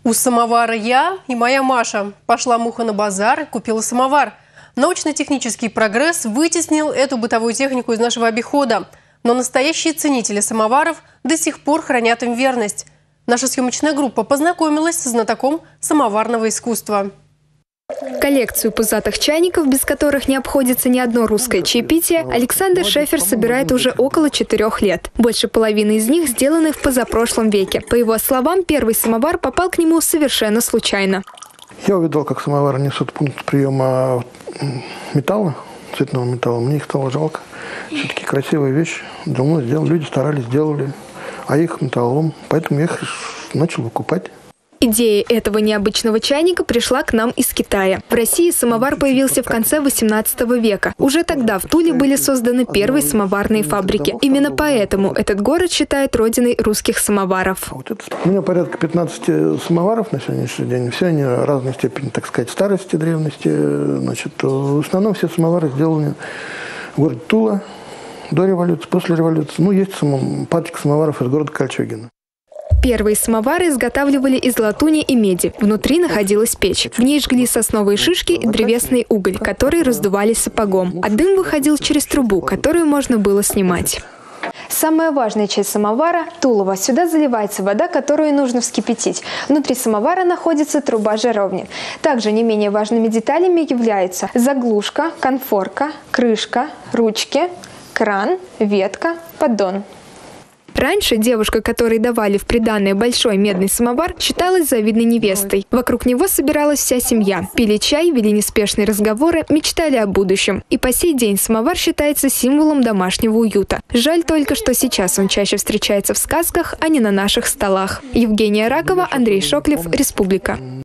У самовара я и моя Маша. Пошла муха на базар и купила самовар. Научно-технический прогресс вытеснил эту бытовую технику из нашего обихода. Но настоящие ценители самоваров до сих пор хранят им верность. Наша съемочная группа познакомилась со знатоком самоварного искусства. Коллекцию пузатых чайников, без которых не обходится ни одно русское чаепитие, Александр Шефер собирает уже около 4 лет. Больше половины из них сделаны в позапрошлом веке. По его словам, первый самовар попал к нему совершенно случайно. Я увидел, как самовары несут пункт приема металла, цветного металла. Мне их стало жалко. Все-таки красивая вещь. Давно сделали, люди старались, сделали, а их металлолом. Поэтому я их начал выкупать. Идея этого необычного чайника пришла к нам из Китая. В России самовар появился в конце 18 века. Уже тогда в Туле были созданы первые самоварные фабрики. Именно поэтому этот город считают родиной русских самоваров. У меня порядка 15 самоваров на сегодняшний день. Все они разной степени, так сказать, старости, древности. Значит, в основном все самовары сделаны в городе Тула до революции, после революции. Ну, есть парочка самоваров из города Кольчугино. Первые самовары изготавливали из латуни и меди. Внутри находилась печь. В ней жгли сосновые шишки и древесный уголь, который раздували сапогом. А дым выходил через трубу, которую можно было снимать. Самая важная часть самовара – тулово. Сюда заливается вода, которую нужно вскипятить. Внутри самовара находится труба жаровни. Также не менее важными деталями являются заглушка, конфорка, крышка, ручки, кран, ветка, поддон. Раньше девушка, которой давали в приданое большой медный самовар, считалась завидной невестой. Вокруг него собиралась вся семья. Пили чай, вели неспешные разговоры, мечтали о будущем. И по сей день самовар считается символом домашнего уюта. Жаль только, что сейчас он чаще встречается в сказках, а не на наших столах. Евгения Ракова, Андрей Шоклев, Республика.